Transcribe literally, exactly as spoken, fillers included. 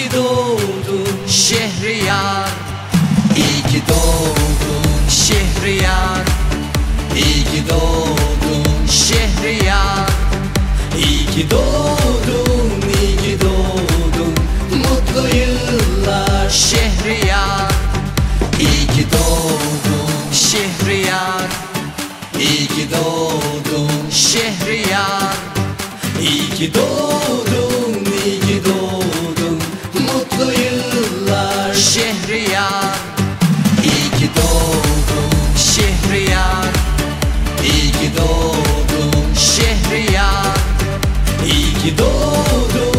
ki doğdun Şehriyar, İyi ki doğdun Şehriyar, İyi ki doğdun Şehriyar, İyi ki doğdun, iyi ki doğdun, mutlu yıllar Şehriyar, İyi ki doğdun Şehriyar, İyi ki doğdun Şehriyar, İyi ki doğdun, iyi ki doğdun, mutlu yıllar Şehriyar, İyi ki doğdun Şehriyar, İyi ki doğdun Şehriyar, İyi ki doğdun.